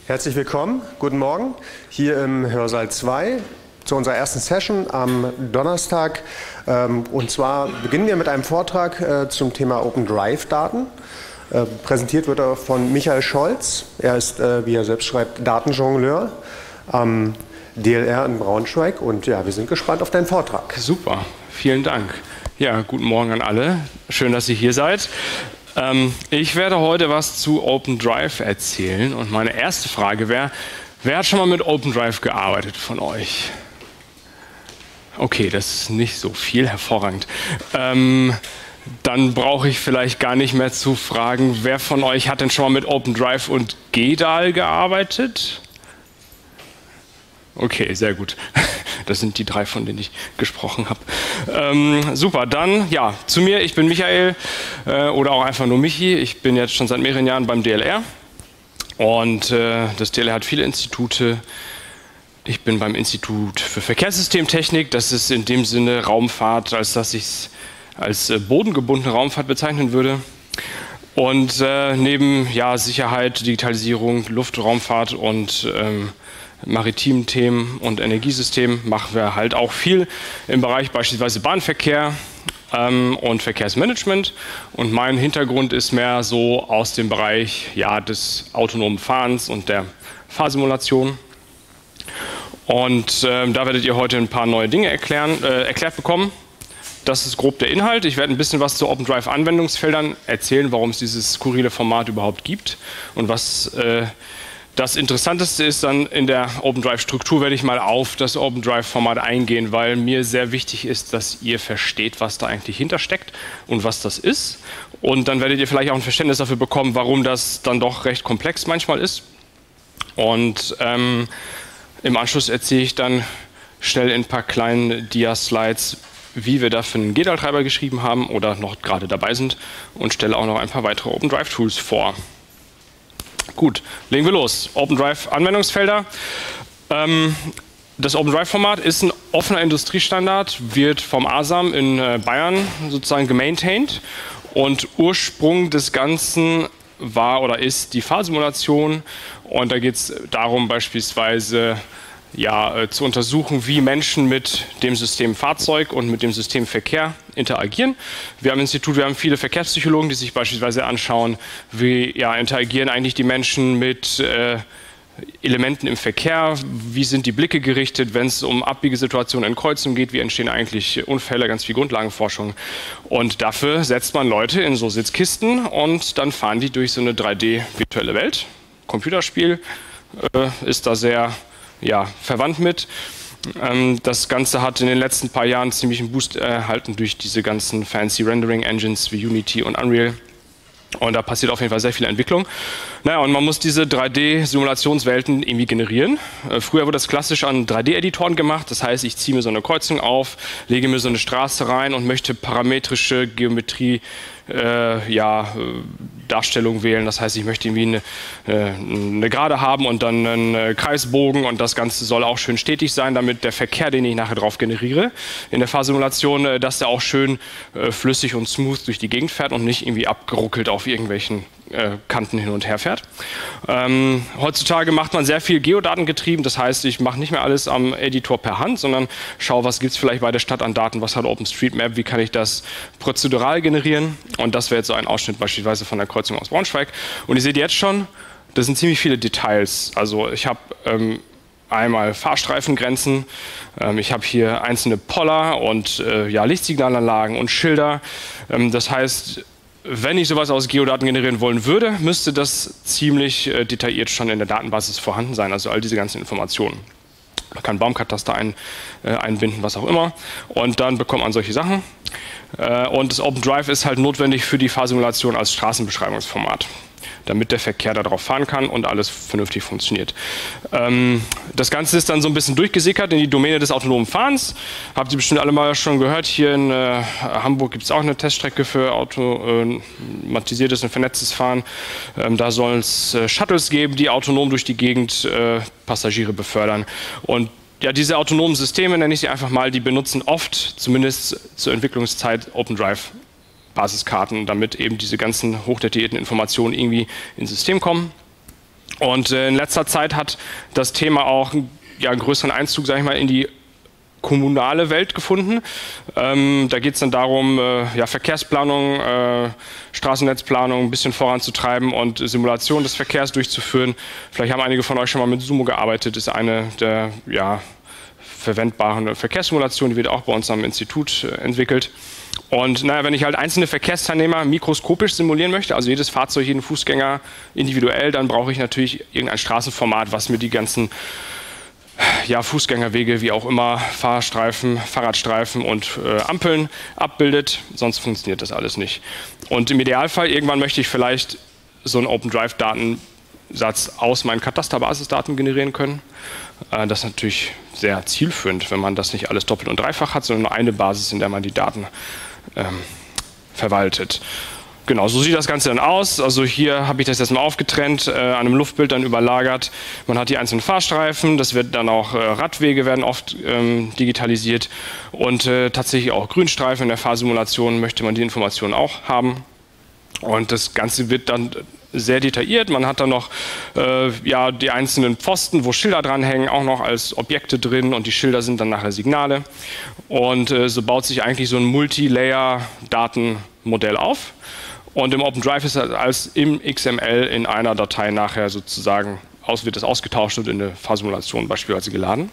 Herzlich willkommen, guten Morgen, hier im Hörsaal 2 zu unserer ersten Session am Donnerstag. Und zwar beginnen wir mit einem Vortrag zum Thema Open Drive Daten. Präsentiert wird er von Michael Scholz. Er ist, wie er selbst schreibt, Datenjongleur am DLR in Braunschweig. Und ja, wir sind gespannt auf deinen Vortrag. Super, vielen Dank. Ja, guten Morgen an alle. Schön, dass ihr hier seid. Ich werde heute was zu Open Drive erzählen. Und meine erste Frage wäre, wer hat schon mal mit Open Drive gearbeitet von euch? Okay, das ist nicht so viel, hervorragend. Dann brauche ich vielleicht gar nicht mehr zu fragen, wer von euch hat denn schon mal mit Open Drive und GDAL gearbeitet? Okay, sehr gut. Das sind die drei, von denen ich gesprochen habe. Super, dann ja, zu mir. Ich bin Michael oder auch einfach nur Michi. Ich bin jetzt schon seit mehreren Jahren beim DLR und das DLR hat viele Institute. Ich bin beim Institut für Verkehrssystemtechnik. Das ist in dem Sinne Raumfahrt, als dass ich es als bodengebundene Raumfahrt bezeichnen würde. Und neben Sicherheit, Digitalisierung, Luftraumfahrt und maritimen Themen und Energiesystemen machen wir halt auch viel im Bereich beispielsweise Bahnverkehr und Verkehrsmanagement. Und mein Hintergrund ist mehr so aus dem Bereich des autonomen Fahrens und der Fahrsimulation. Und da werdet ihr heute ein paar neue Dinge erklärt bekommen. Das ist grob der Inhalt. Ich werde ein bisschen was zu Open Drive Anwendungsfeldern erzählen, warum es dieses skurrile Format überhaupt gibt und was das Interessanteste ist. Dann in der Open Drive Struktur werde ich mal auf das Open Drive Format eingehen, weil mir sehr wichtig ist, dass ihr versteht, was da eigentlich hintersteckt und was das ist. Und dann werdet ihr vielleicht auch ein Verständnis dafür bekommen, warum das dann doch recht komplex manchmal ist. Und im Anschluss erzähle ich dann schnell in ein paar kleinen Dia-Slides, wie wir dafür einen GDAL-Treiber geschrieben haben oder noch gerade dabei sind und stelle auch noch ein paar weitere Open Drive Tools vor. Gut, legen wir los. Open Drive Anwendungsfelder. Das Open Drive Format ist ein offener Industriestandard, wird vom ASAM in Bayern sozusagen gemaintained und Ursprung des Ganzen war oder ist die Fahrsimulation und da geht es darum beispielsweise zu untersuchen, wie Menschen mit dem System Fahrzeug und mit dem System Verkehr interagieren. Wir haben Institut, wir haben viele Verkehrspsychologen, die sich beispielsweise anschauen, wie interagieren eigentlich die Menschen mit Elementen im Verkehr, wie sind die Blicke gerichtet, wenn es um Abbiegesituationen in Kreuzungen geht, wie entstehen eigentlich Unfälle, ganz viel Grundlagenforschung. Und dafür setzt man Leute in so Sitzkisten und dann fahren die durch so eine 3D-virtuelle Welt. Computerspiel ist da sehr verwandt mit. Das Ganze hat in den letzten paar Jahren ziemlich einen Boost erhalten durch diese ganzen fancy Rendering-Engines wie Unity und Unreal. Und da passiert auf jeden Fall sehr viel Entwicklung. Naja, und man muss diese 3D-Simulationswelten irgendwie generieren. Früher wurde das klassisch an 3D-Editoren gemacht. Das heißt, ich ziehe mir so eine Kreuzung auf, lege mir so eine Straße rein und möchte parametrische Geometrie Darstellung wählen. Das heißt, ich möchte irgendwie eine Gerade haben und dann einen Kreisbogen und das Ganze soll auch schön stetig sein, damit der Verkehr, den ich nachher drauf generiere, in der Fahrsimulation, dass der auch schön flüssig und smooth durch die Gegend fährt und nicht irgendwie abgeruckelt auf irgendwelchen Kanten hin und her fährt. Heutzutage macht man sehr viel geodatengetrieben, das heißt, ich mache nicht mehr alles am Editor per Hand, sondern schaue, was gibt es vielleicht bei der Stadt an Daten, was hat OpenStreetMap, wie kann ich das prozedural generieren, und das wäre jetzt so ein Ausschnitt beispielsweise von der Kreuzung aus Braunschweig. Und ihr seht jetzt schon, das sind ziemlich viele Details. Also ich habe einmal Fahrstreifengrenzen, ich habe hier einzelne Poller und Lichtsignalanlagen und Schilder. Das heißt, wenn ich sowas aus Geodaten generieren wollen würde, müsste das ziemlich detailliert schon in der Datenbasis vorhanden sein, also all diese ganzen Informationen. Man kann Baumkataster einbinden, was auch immer, und dann bekommt man solche Sachen. Und das Open Drive ist halt notwendig für die Fahrsimulation als Straßenbeschreibungsformat, damit der Verkehr darauf fahren kann und alles vernünftig funktioniert. Das Ganze ist dann so ein bisschen durchgesickert in die Domäne des autonomen Fahrens. Habt ihr bestimmt alle mal schon gehört, hier in Hamburg gibt es auch eine Teststrecke für automatisiertes und vernetztes Fahren. Da soll es Shuttles geben, die autonom durch die Gegend Passagiere befördern. Und ja, diese autonomen Systeme, nenne ich sie einfach mal, die benutzen oft, zumindest zur Entwicklungszeit, Open Drive Basiskarten, damit eben diese ganzen hochdetaillierten Informationen irgendwie ins System kommen. Und in letzter Zeit hat das Thema auch einen größeren Einzug, sage ich mal, in die kommunale Welt gefunden. Da geht es dann darum, Verkehrsplanung, Straßennetzplanung ein bisschen voranzutreiben und Simulation des Verkehrs durchzuführen. Vielleicht haben einige von euch schon mal mit Sumo gearbeitet, ist eine der verwendbaren Verkehrssimulationen, die wird auch bei uns am Institut entwickelt. Und wenn ich halt einzelne Verkehrsteilnehmer mikroskopisch simulieren möchte, also jedes Fahrzeug, jeden Fußgänger individuell, dann brauche ich natürlich irgendein Straßenformat, was mir die ganzen Fußgängerwege, wie auch immer, Fahrstreifen, Fahrradstreifen und Ampeln abbildet, sonst funktioniert das alles nicht. Und im Idealfall, irgendwann möchte ich vielleicht so einen OpenDrive-Datensatz aus meinen Katasterbasisdaten generieren können. Das ist natürlich sehr zielführend, wenn man das nicht alles doppelt und dreifach hat, sondern nur eine Basis, in der man die Daten verwaltet. Genau, so sieht das Ganze dann aus. Also hier habe ich das jetzt mal aufgetrennt, an einem Luftbild dann überlagert. Man hat die einzelnen Fahrstreifen, das wird dann auch Radwege werden oft digitalisiert und tatsächlich auch Grünstreifen. In der Fahrsimulation möchte man die Informationen auch haben. Und das Ganze wird dann sehr detailliert. Man hat dann noch die einzelnen Pfosten, wo Schilder dranhängen, auch noch als Objekte drin und die Schilder sind dann nachher Signale. Und so baut sich eigentlich so ein Multilayer-Datenmodell auf. Und im OpenDrive ist das als im XML in einer Datei nachher sozusagen wird das ausgetauscht und in eine Fahrsimulation beispielsweise geladen.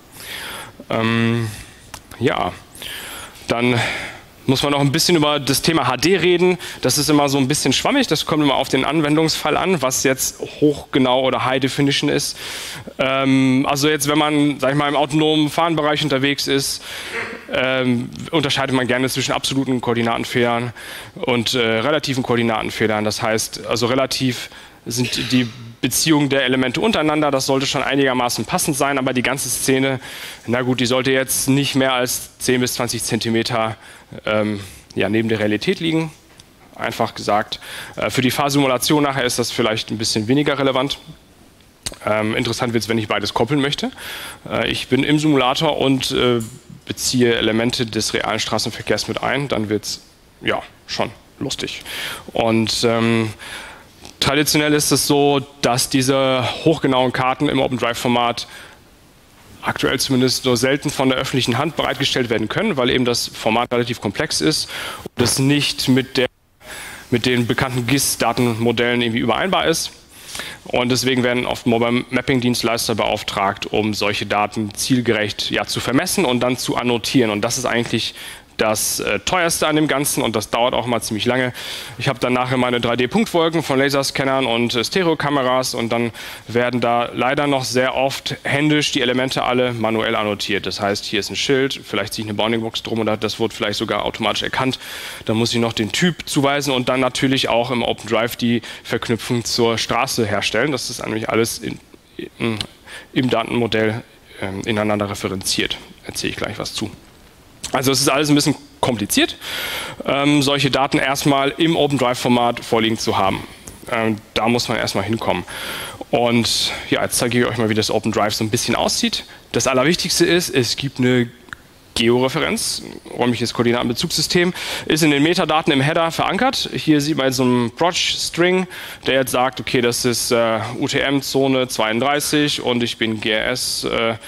Dann muss man noch ein bisschen über das Thema HD reden. Das ist immer so ein bisschen schwammig, das kommt immer auf den Anwendungsfall an, was jetzt hochgenau oder High Definition ist. Also jetzt, wenn man, sag ich mal, im autonomen Fahrenbereich unterwegs ist, unterscheidet man gerne zwischen absoluten Koordinatenfehlern und relativen Koordinatenfehlern. Das heißt, also relativ sind die Beziehungen der Elemente untereinander, das sollte schon einigermaßen passend sein, aber die ganze Szene, na gut, die sollte jetzt nicht mehr als 10 bis 20 Zentimeter neben der Realität liegen, einfach gesagt. Für die Fahrsimulation nachher ist das vielleicht ein bisschen weniger relevant. Interessant wird es, wenn ich beides koppeln möchte. Ich bin im Simulator und beziehe Elemente des realen Straßenverkehrs mit ein, dann wird es schon lustig. Und traditionell ist es so, dass diese hochgenauen Karten im OpenDrive-Format aktuell zumindest nur selten von der öffentlichen Hand bereitgestellt werden können, weil eben das Format relativ komplex ist und es nicht mit den bekannten GIS-Datenmodellen irgendwie übereinbar ist. Und deswegen werden oft Mobile Mapping-Dienstleister beauftragt, um solche Daten zielgerecht zu vermessen und dann zu annotieren. Und das ist eigentlich das teuerste an dem Ganzen und das dauert auch mal ziemlich lange. Ich habe dann nachher meine 3D-Punktwolken von Laserscannern und Stereokameras und dann werden da leider noch sehr oft händisch die Elemente alle manuell annotiert. Das heißt, hier ist ein Schild, vielleicht ziehe ich eine Boundingbox drum oder das wird vielleicht sogar automatisch erkannt. Dann muss ich noch den Typ zuweisen und dann natürlich auch im OpenDrive die Verknüpfung zur Straße herstellen. Das ist eigentlich alles im Datenmodell ineinander referenziert. Erzähle ich gleich was zu. Also es ist alles ein bisschen kompliziert, solche Daten erstmal im OpenDrive-Format vorliegen zu haben. Da muss man erstmal hinkommen. Und jetzt zeige ich euch mal, wie das OpenDrive so ein bisschen aussieht. Das Allerwichtigste ist, es gibt eine Georeferenz, räumliches Koordinatenbezugssystem, ist in den Metadaten im Header verankert. Hier sieht man so einen Proj-String, der jetzt sagt, okay, das ist UTM-Zone 32 und ich bin GRS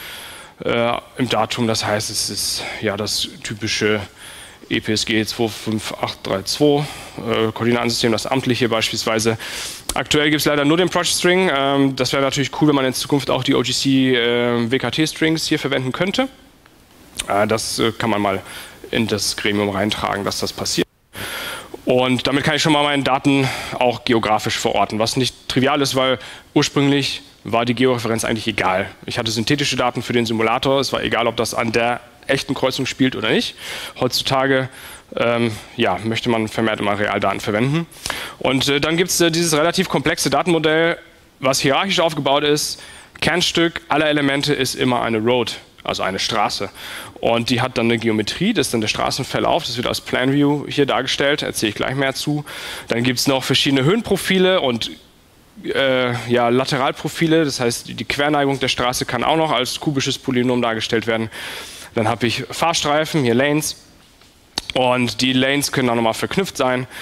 im Datum, das heißt, es ist das typische EPSG 25832 Koordinatensystem, das amtliche beispielsweise. Aktuell gibt es leider nur den Proj-String. Das wäre natürlich cool, wenn man in Zukunft auch die OGC WKT-Strings hier verwenden könnte. Das kann man mal in das Gremium reintragen, dass das passiert. Und damit kann ich schon mal meine Daten auch geografisch verorten, was nicht trivial ist, weil ursprünglich war die Georeferenz eigentlich egal. Ich hatte synthetische Daten für den Simulator, es war egal, ob das an der echten Kreuzung spielt oder nicht. Heutzutage möchte man vermehrt immer Realdaten verwenden. Und dann gibt es dieses relativ komplexe Datenmodell, was hierarchisch aufgebaut ist. Kernstück aller Elemente ist immer eine Road, also eine Straße. Und die hat dann eine Geometrie, das ist dann der Straßenverlauf, das wird als Plan View hier dargestellt, erzähle ich gleich mehr zu. Dann gibt es noch verschiedene Höhenprofile und Lateralprofile, das heißt die Querneigung der Straße kann auch noch als kubisches Polynom dargestellt werden. Dann habe ich Fahrstreifen, hier Lanes und die Lanes können auch nochmal verknüpft sein.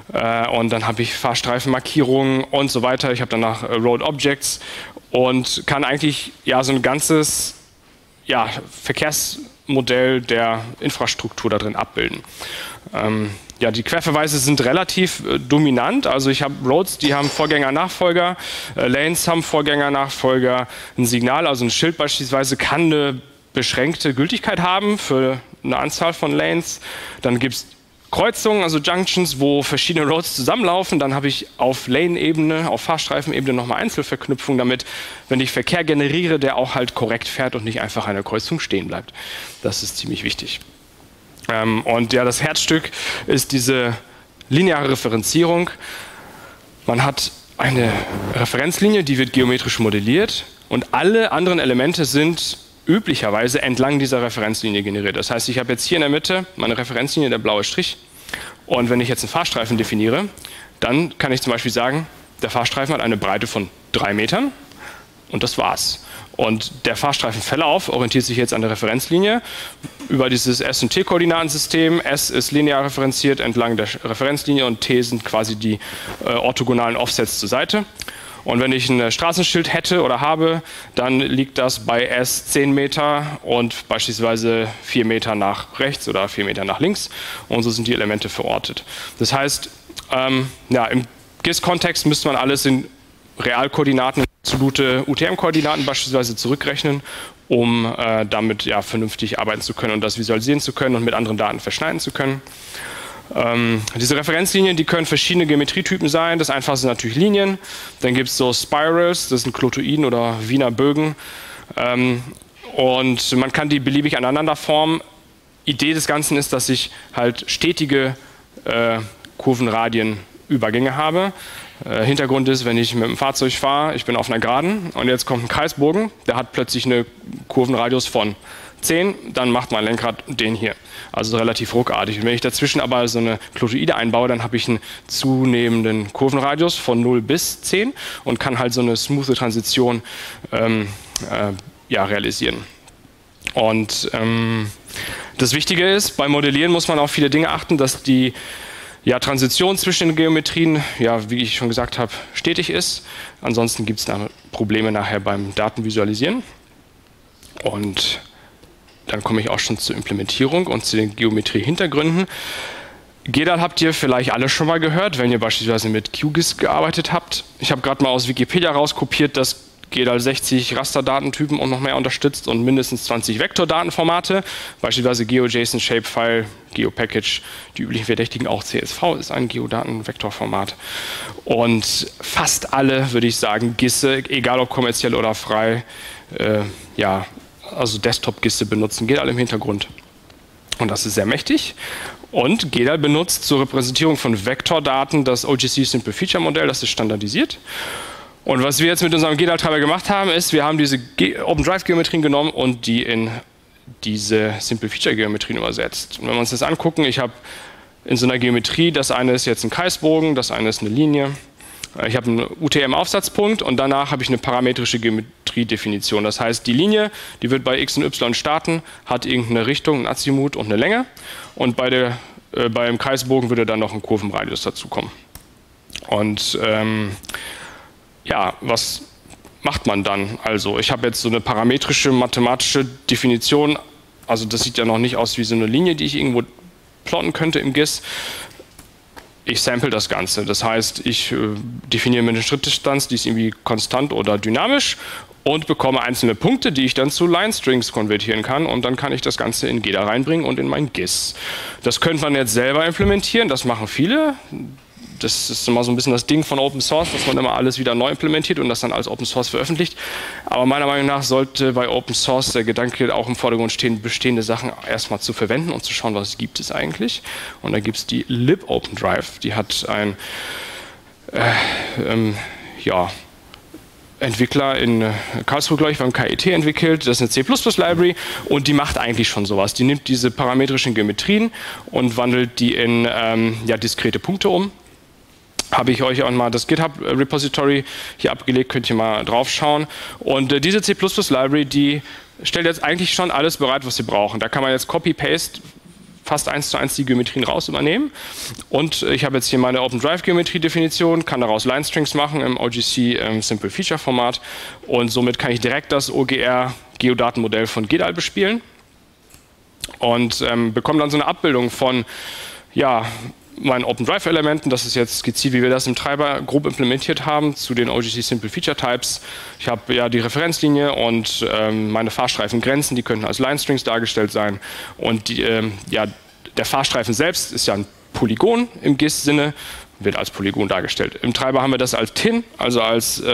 und dann habe ich Fahrstreifenmarkierungen und so weiter. Ich habe danach Road Objects und kann eigentlich ja so ein ganzes Verkehrsmodell der Infrastruktur da drin abbilden. Ja, die Querverweise sind relativ dominant. Also ich habe Roads, die haben Vorgänger, Nachfolger, Lanes haben Vorgänger, Nachfolger. Ein Signal, also ein Schild beispielsweise, kann eine beschränkte Gültigkeit haben für eine Anzahl von Lanes. Dann gibt es Kreuzungen, also Junctions, wo verschiedene Roads zusammenlaufen. Dann habe ich auf Lane-Ebene, auf Fahrstreifenebene nochmal Einzelverknüpfungen, damit, wenn ich Verkehr generiere, der auch halt korrekt fährt und nicht einfach an der Kreuzung stehen bleibt. Das ist ziemlich wichtig. Und ja, das Herzstück ist diese lineare Referenzierung. Man hat eine Referenzlinie, die wird geometrisch modelliert und alle anderen Elemente sind üblicherweise entlang dieser Referenzlinie generiert. Das heißt, ich habe jetzt hier in der Mitte meine Referenzlinie, der blaue Strich. Und wenn ich jetzt einen Fahrstreifen definiere, dann kann ich zum Beispiel sagen, der Fahrstreifen hat eine Breite von 3 Metern und das war's. Und der Fahrstreifenverlauf orientiert sich jetzt an der Referenzlinie über dieses S- und T-Koordinatensystem. S ist linear referenziert entlang der Referenzlinie und T sind quasi die orthogonalen Offsets zur Seite. Und wenn ich ein Straßenschild hätte oder habe, dann liegt das bei S 10 Meter und beispielsweise 4 Meter nach rechts oder 4 Meter nach links. Und so sind die Elemente verortet. Das heißt, im GIS-Kontext müsste man alles in Realkoordinaten, absolute UTM-Koordinaten beispielsweise zurückrechnen, um damit ja vernünftig arbeiten zu können und das visualisieren zu können und mit anderen Daten verschneiden zu können. Diese Referenzlinien, die können verschiedene Geometrietypen sein. Das einfachste sind natürlich Linien. Dann gibt es so Spirals, das sind Klotoiden oder Wiener Bögen. Und man kann die beliebig aneinander formen. Idee des Ganzen ist, dass ich halt stetige Kurvenradienübergänge habe. Hintergrund ist, wenn ich mit dem Fahrzeug fahre, ich bin auf einer Geraden und jetzt kommt ein Kreisbogen, der hat plötzlich einen Kurvenradius von 10, dann macht mein Lenkrad den hier. Also relativ ruckartig. Und wenn ich dazwischen aber so eine Klotoide einbaue, dann habe ich einen zunehmenden Kurvenradius von 0 bis 10 und kann halt so eine smoothe Transition realisieren. Und das Wichtige ist, beim Modellieren muss man auf viele Dinge achten, dass die Transition zwischen den Geometrien, wie ich schon gesagt habe, stetig ist. Ansonsten gibt es da Probleme nachher beim Datenvisualisieren. Und dann komme ich auch schon zur Implementierung und zu den Geometrie-Hintergründen. GEDAL habt ihr vielleicht alle schon mal gehört, wenn ihr beispielsweise mit QGIS gearbeitet habt. Ich habe gerade mal aus Wikipedia rauskopiert, dass GEDAL 60 Rasterdatentypen und noch mehr unterstützt und mindestens 20 Vektordatenformate, beispielsweise GeoJSON, Shapefile, GeoPackage, die üblichen Verdächtigen, auch CSV ist ein Geodatenvektorformat. Und fast alle, würde ich sagen, GISe, egal ob kommerziell oder frei, also Desktop-GISe benutzen, GEDAL im Hintergrund. Und das ist sehr mächtig. Und GEDAL benutzt zur Repräsentierung von Vektordaten das OGC Simple Feature Modell, das ist standardisiert. Und was wir jetzt mit unserem GEDAL-Treiber gemacht haben, ist, wir haben diese OpenDrive-Geometrien genommen und die in diese Simple Feature-Geometrien übersetzt. Und wenn wir uns das angucken, ich habe in so einer Geometrie, das eine ist jetzt ein Kreisbogen, das eine ist eine Linie. Ich habe einen UTM-Aufsatzpunkt und danach habe ich eine parametrische Geometriedefinition. Das heißt, die Linie, die wird bei x und y starten, hat irgendeine Richtung, ein Azimut und eine Länge. Und beim Kreisbogen würde dann noch ein Kurvenradius dazukommen. Und was macht man dann? Also ich habe jetzt so eine parametrische mathematische Definition. Also das sieht ja noch nicht aus wie so eine Linie, die ich irgendwo plotten könnte im GIS. Ich sample das Ganze. Das heißt, ich definiere mir eine Schrittdistanz, die ist irgendwie konstant oder dynamisch und bekomme einzelne Punkte, die ich dann zu Line-Strings konvertieren kann. Und dann kann ich das Ganze in GEDAL reinbringen und in mein GIS. Das könnte man jetzt selber implementieren. Das machen viele. Das ist immer so ein bisschen das Ding von Open Source, dass man immer alles wieder neu implementiert und das dann als Open Source veröffentlicht. Aber meiner Meinung nach sollte bei Open Source der Gedanke auch im Vordergrund stehen, bestehende Sachen erstmal zu verwenden und zu schauen, was gibt es eigentlich. Und da gibt es die libOpenDrive. Die hat ein Entwickler in Karlsruhe, glaube ich, beim KIT entwickelt. Das ist eine C++-Library und die macht eigentlich schon sowas. Die nimmt diese parametrischen Geometrien und wandelt die in diskrete Punkte um. Habe ich euch auch mal das GitHub-Repository hier abgelegt, könnt ihr mal drauf schauen. Und diese C++-Library, die stellt jetzt eigentlich schon alles bereit, was Sie brauchen. Da kann man jetzt Copy-Paste fast 1:1 die Geometrien raus übernehmen. Und ich habe jetzt hier meine OpenDrive-Geometrie-Definition, kann daraus Line-Strings machen im OGC Simple Feature Format. Und somit kann ich direkt das OGR-Geodatenmodell von GDAL bespielen. Und bekomme dann so eine Abbildung von meinen OpenDrive-Elementen. Das ist jetzt skizziert, wie wir das im Treiber grob implementiert haben, zu den OGC Simple Feature Types. Ich habe ja die Referenzlinie und meine Fahrstreifengrenzen, die könnten als Line-Strings dargestellt sein. Und der Fahrstreifen selbst ist ja ein Polygon im GIS-Sinne, wird als Polygon dargestellt. Im Treiber haben wir das als TIN, also als so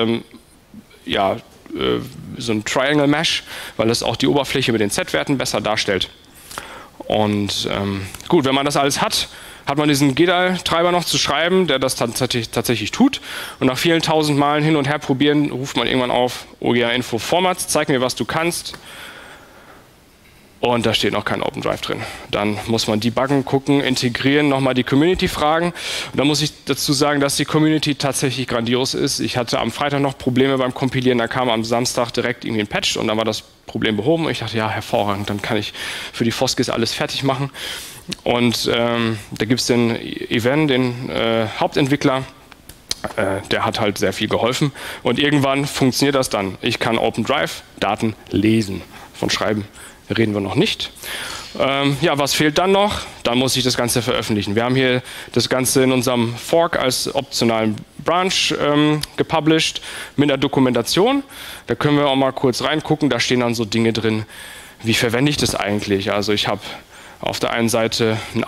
ein Triangle Mesh, weil es auch die Oberfläche mit den Z-Werten besser darstellt. Und gut, wenn man das alles hat, hat man diesen GDAL-Treiber noch zu schreiben, der das tatsächlich tut. Und nach vielen tausend Malen hin und her probieren, ruft man irgendwann auf OGR-Info Formats, zeig mir, was du kannst. Und da steht noch kein OpenDrive drin. Dann muss man debuggen, gucken, integrieren, nochmal die Community fragen. Und da muss ich dazu sagen, dass die Community tatsächlich grandios ist. Ich hatte am Freitag noch Probleme beim Kompilieren, da kam am Samstag direkt irgendwie ein Patch und dann war das Problem behoben. Ich dachte, ja, hervorragend, dann kann ich für die Foskis alles fertig machen. Und da gibt es den Event, den Hauptentwickler, der hat halt sehr viel geholfen. Und irgendwann funktioniert das dann. Ich kann OpenDrive-Daten lesen. Von Schreiben reden wir noch nicht. Was fehlt dann noch? Dann muss ich das Ganze veröffentlichen. Wir haben hier das Ganze in unserem Fork als optionalen Branch gepublished mit einer Dokumentation. Da können wir auch mal kurz reingucken. Da stehen dann so Dinge drin, wie verwende ich das eigentlich? Also ich habe auf der einen Seite einen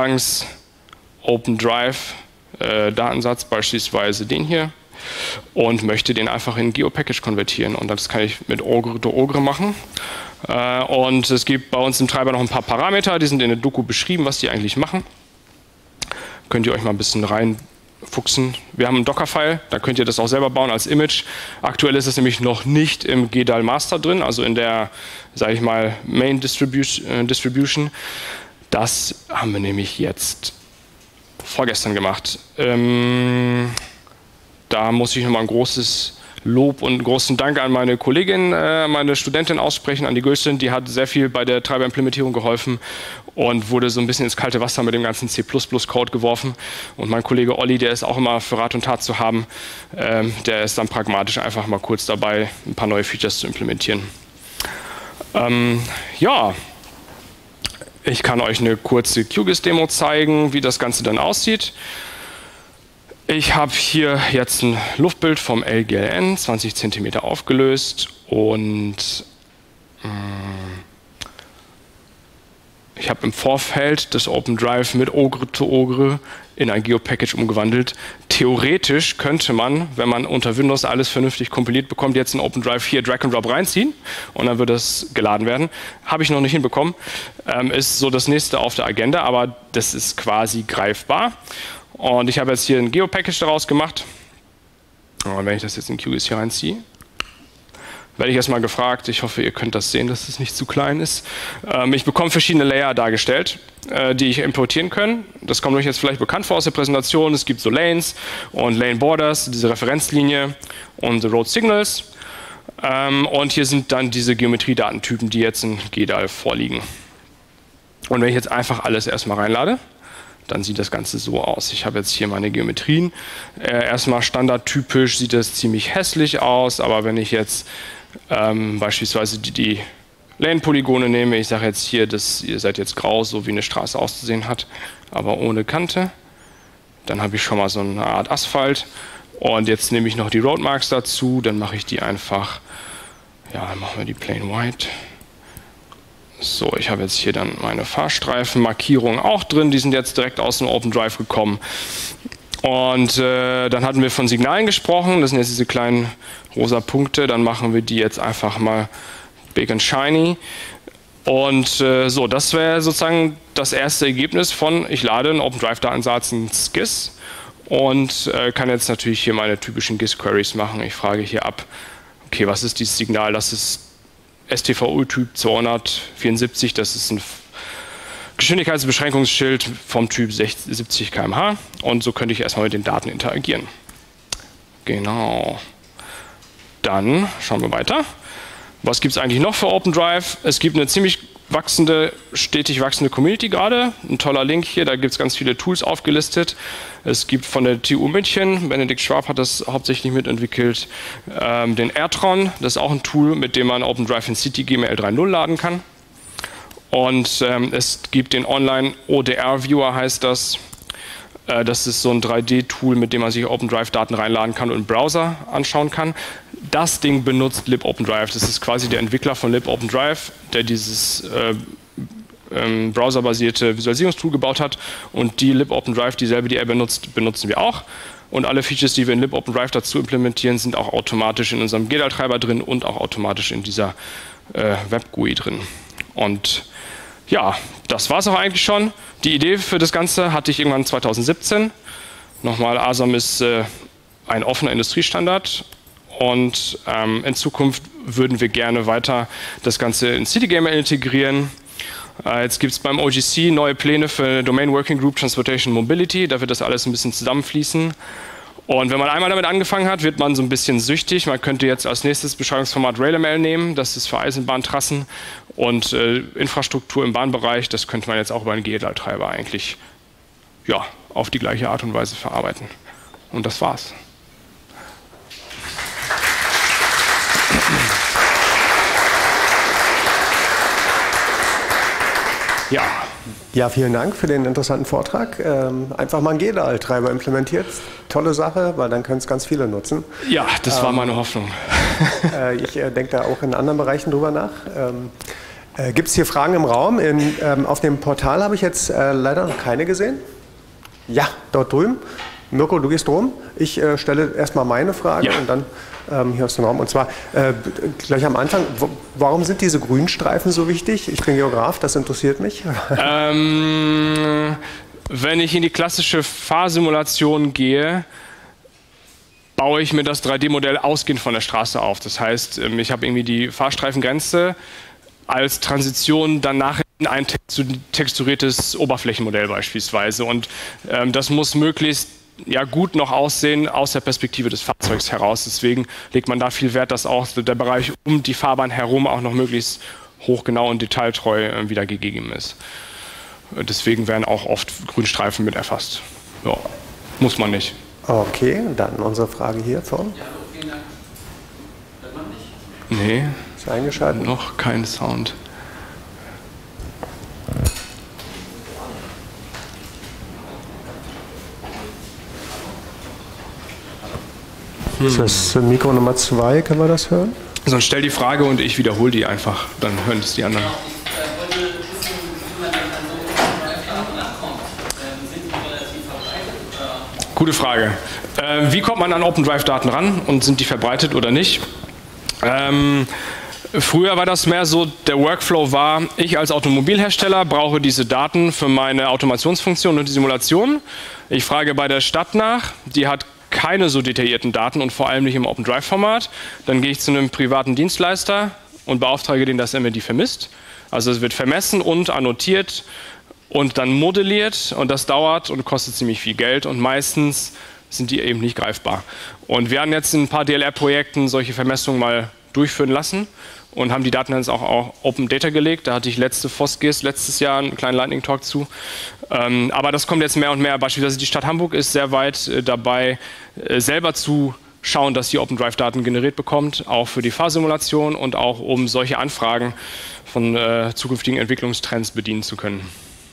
Ausgangs-OpenDrive-Datensatz, beispielsweise den hier, und möchte den einfach in GeoPackage konvertieren. Und das kann ich mit Ogre machen. Und es gibt bei uns im Treiber noch ein paar Parameter, die sind in der Doku beschrieben, was die eigentlich machen. Könnt ihr euch mal ein bisschen reinfuchsen. Wir haben einen Docker-File, da könnt ihr das auch selber bauen als Image. Aktuell ist es nämlich noch nicht im GDAL Master drin, also in der, sage ich mal, Main Distribution. Das haben wir nämlich jetzt vorgestern gemacht. Da muss ich nochmal ein großes Lob und großen Dank an meine Kollegin, meine Studentin aussprechen, an die Gülstin. Die hat sehr viel bei der Treiberimplementierung geholfen und wurde so ein bisschen ins kalte Wasser mit dem ganzen C++-Code geworfen. Und mein Kollege Olli, der ist auch immer für Rat und Tat zu haben, der ist dann pragmatisch einfach mal kurz dabei, ein paar neue Features zu implementieren. Ich kann euch eine kurze QGIS-Demo zeigen, wie das Ganze dann aussieht. Ich habe hier jetzt ein Luftbild vom LGLN, 20 cm aufgelöst, und ich habe im Vorfeld das OpenDrive mit Ogre to Ogre in ein GeoPackage umgewandelt. Theoretisch könnte man, wenn man unter Windows alles vernünftig kompiliert bekommt, jetzt ein OpenDrive hier Drag and Drop reinziehen und dann wird das geladen werden. Habe ich noch nicht hinbekommen. Ist so das nächste auf der Agenda, aber das ist quasi greifbar. Und ich habe jetzt hier ein GeoPackage daraus gemacht. Und wenn ich das jetzt in QGIS hier reinziehe, werde ich erstmal gefragt. Ich hoffe, ihr könnt das sehen, dass es nicht zu klein ist. Ich bekomme verschiedene Layer dargestellt, die ich importieren kann. Das kommt euch jetzt vielleicht bekannt vor aus der Präsentation. Es gibt so Lanes und Lane Borders, diese Referenzlinie und the Road Signals. Und hier sind dann diese Geometriedatentypen, die jetzt in GDAL vorliegen. Und wenn ich jetzt einfach alles erstmal reinlade, dann sieht das Ganze so aus. Ich habe jetzt hier meine Geometrien. Erstmal standardtypisch sieht das ziemlich hässlich aus, aber wenn ich jetzt beispielsweise die Lane-Polygone nehme, ich sage jetzt hier, ihr seid jetzt grau, so wie eine Straße auszusehen hat, aber ohne Kante, dann habe ich schon mal so eine Art Asphalt. Und jetzt nehme ich noch die Roadmarks dazu, dann mache ich die einfach, dann machen wir die Plain White. So, ich habe jetzt hier dann meine Fahrstreifenmarkierungen auch drin, die sind jetzt direkt aus dem OpenDrive gekommen. Und dann hatten wir von Signalen gesprochen, das sind jetzt diese kleinen rosa Punkte, dann machen wir die jetzt einfach mal big and shiny. Und das wäre sozusagen das erste Ergebnis von, ich lade einen OpenDrive-Datensatz ins GIS und kann jetzt natürlich hier meine typischen GIS-Queries machen. Ich frage hier ab, okay, was ist dieses Signal, das ist STVO-Typ 274, das ist ein Geschwindigkeitsbeschränkungsschild vom Typ 70 km/h und so könnte ich erstmal mit den Daten interagieren. Genau. Dann schauen wir weiter. Was gibt es eigentlich noch für OpenDrive? Es gibt eine ziemlich stetig wachsende Community gerade. Ein toller Link hier, da gibt es ganz viele Tools aufgelistet. Es gibt von der TU München, Benedikt Schwab hat das hauptsächlich mitentwickelt, den AirTron, das ist auch ein Tool, mit dem man OpenDrive in City GML 3.0 laden kann. Und es gibt den Online ODR Viewer, heißt das. Das ist so ein 3D-Tool, mit dem man sich OpenDrive-Daten reinladen kann und im Browser anschauen kann. Das Ding benutzt libOpenDrive. Das ist quasi der Entwickler von libOpenDrive, der dieses browserbasierte Visualisierungstool gebaut hat. Und die libOpenDrive, dieselbe, die er benutzt, benutzen wir auch. Und alle Features, die wir in libOpenDrive dazu implementieren, sind auch automatisch in unserem GDAL-Treiber drin und auch automatisch in dieser Web-GUI drin. Und ja, das war es auch eigentlich schon. Die Idee für das Ganze hatte ich irgendwann 2017. Nochmal, ASAM ist ein offener Industriestandard und in Zukunft würden wir gerne weiter das Ganze in CityGML integrieren. Jetzt gibt es beim OGC neue Pläne für Domain Working Group Transportation Mobility. Da wird das alles ein bisschen zusammenfließen. Und wenn man einmal damit angefangen hat, wird man so ein bisschen süchtig. Man könnte jetzt als nächstes Beschreibungsformat RailML nehmen. Das ist für Eisenbahntrassen und Infrastruktur im Bahnbereich. Das könnte man jetzt auch über einen GDAL-Treiber eigentlich auf die gleiche Art und Weise verarbeiten. Und das war's. Ja. Ja, vielen Dank für den interessanten Vortrag. Einfach mal einen GDAL-Treiber implementiert. Tolle Sache, weil dann können es ganz viele nutzen. Ja, das war meine Hoffnung. Ich denke da auch in anderen Bereichen drüber nach. Gibt es hier Fragen im Raum? Auf dem Portal habe ich jetzt leider noch keine gesehen. Ja, dort drüben. Mirko, du gehst rum. Ich stelle erstmal meine Frage und dann hier aus dem Raum. Und zwar gleich am Anfang, warum sind diese Grünstreifen so wichtig? Ich bin Geograf, das interessiert mich. Wenn ich in die klassische Fahrsimulation gehe, baue ich mir das 3D-Modell ausgehend von der Straße auf. Das heißt, ich habe irgendwie die Fahrstreifengrenze als Transition danach in ein texturiertes Oberflächenmodell beispielsweise. Und das muss möglichst gut noch aussehen aus der Perspektive des Fahrzeugs heraus. Deswegen legt man da viel Wert, dass auch der Bereich um die Fahrbahn herum auch noch möglichst hochgenau und detailtreu wiedergegeben ist. Deswegen werden auch oft Grünstreifen mit erfasst. Ja, muss man nicht. Okay, dann unsere Frage hier vorne. Ja, vielen Dank. Hört man mich? Nee. Ist eingeschaltet? Noch kein Sound. Ist das Mikro Nummer 2? Können wir das hören? Sonst stell die Frage und ich wiederhole die einfach. Dann hören es die anderen. Ich wollte wissen, wie man denn an so Drive-Daten rankommt. Sind die relativ verbreitet? Gute Frage. Wie kommt man an OpenDrive-Daten ran und sind die verbreitet oder nicht? Früher war das mehr so, der Workflow war, ich als Automobilhersteller brauche diese Daten für meine Automationsfunktion und die Simulation. Ich frage bei der Stadt nach, die hat keine so detaillierten Daten und vor allem nicht im OpenDrive-Format. Dann gehe ich zu einem privaten Dienstleister und beauftrage den, dass er mir die vermisst. Also es wird vermessen und annotiert und dann modelliert und das dauert und kostet ziemlich viel Geld und meistens sind die eben nicht greifbar. Und wir haben jetzt in ein paar DLR-Projekten solche Vermessungen mal durchführen lassen und haben die Daten dann auch auf Open Data gelegt. Da hatte ich letztes Jahr einen kleinen Lightning Talk zu. Aber das kommt jetzt mehr und mehr. Beispielsweise die Stadt Hamburg ist sehr weit dabei, selber zu schauen, dass sie OpenDrive-Daten generiert bekommt, auch für die Fahrsimulation und auch um solche Anfragen von zukünftigen Entwicklungstrends bedienen zu können.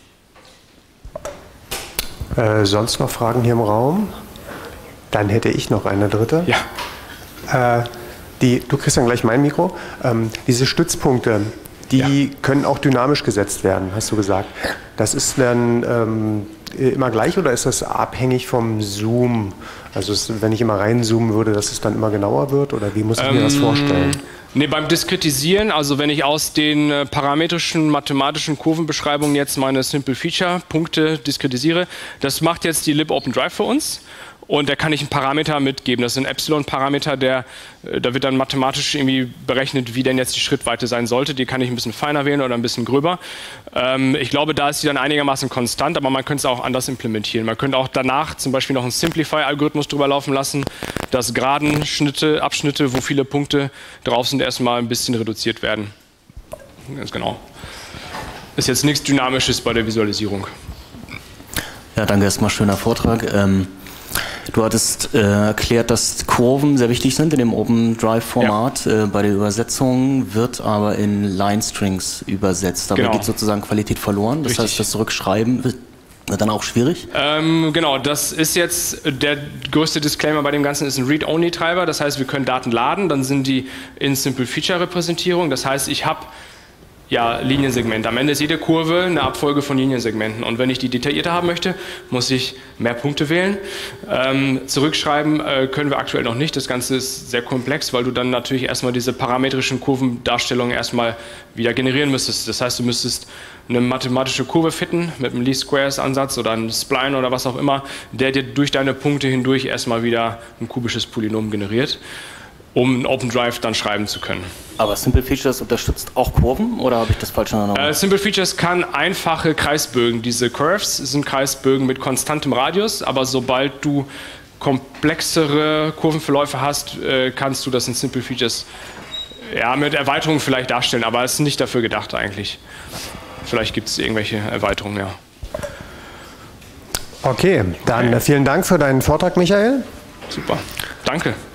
Sonst noch Fragen hier im Raum? Dann hätte ich noch eine dritte. Ja. Du kriegst dann gleich mein Mikro. Diese Stützpunkte, die können auch dynamisch gesetzt werden, hast du gesagt. Das ist dann immer gleich oder ist das abhängig vom Zoom? Also wenn ich immer reinzoomen würde, dass es dann immer genauer wird oder wie muss ich mir das vorstellen? Nee, beim Diskretisieren, also wenn ich aus den parametrischen, mathematischen Kurvenbeschreibungen jetzt meine Simple Feature Punkte diskretisiere, das macht jetzt die libOpenDrive für uns. Und da kann ich einen Parameter mitgeben. Das ist ein Epsilon-Parameter, da wird dann mathematisch irgendwie berechnet, wie denn jetzt die Schrittweite sein sollte. Die kann ich ein bisschen feiner wählen oder ein bisschen gröber. Ich glaube, da ist sie dann einigermaßen konstant, aber man könnte es auch anders implementieren. Man könnte auch danach zum Beispiel noch einen Simplify-Algorithmus drüber laufen lassen, dass geraden Abschnitte, wo viele Punkte drauf sind, erstmal ein bisschen reduziert werden. Ganz genau. ist jetzt nichts Dynamisches bei der Visualisierung. Ja, danke, erstmal schöner Vortrag. Du hattest erklärt, dass Kurven sehr wichtig sind in dem OpenDrive-Format. Ja. Bei der Übersetzung wird aber in Line-Strings übersetzt. Dabei geht sozusagen Qualität verloren. Das heißt, das Zurückschreiben wird dann auch schwierig? Genau, das ist jetzt der größte Disclaimer bei dem Ganzen, ist ein Read-Only-Treiber. Das heißt, wir können Daten laden, dann sind die in Simple-Feature-Repräsentierung. Das heißt, ich habe Liniensegmente. Am Ende ist jede Kurve eine Abfolge von Liniensegmenten. Und wenn ich die detaillierter haben möchte, muss ich mehr Punkte wählen. Zurückschreiben können wir aktuell noch nicht. Das Ganze ist sehr komplex, weil du dann natürlich erstmal diese parametrischen Kurvendarstellungen erstmal wieder generieren müsstest. Das heißt, du müsstest eine mathematische Kurve fitten mit einem Least Squares Ansatz oder einem Spline oder was auch immer, der dir durch deine Punkte hindurch erstmal wieder ein kubisches Polynom generiert, um in OpenDrive dann schreiben zu können. Aber Simple Features unterstützt auch Kurven, oder habe ich das falsch in Erinnerung? Simple Features kann einfache Kreisbögen. Diese Curves sind Kreisbögen mit konstantem Radius, aber sobald du komplexere Kurvenverläufe hast, kannst du das in Simple Features mit Erweiterungen vielleicht darstellen, aber es ist nicht dafür gedacht eigentlich. Vielleicht gibt es irgendwelche Erweiterungen, ja. Okay, dann vielen Dank für deinen Vortrag, Michael. Super, danke.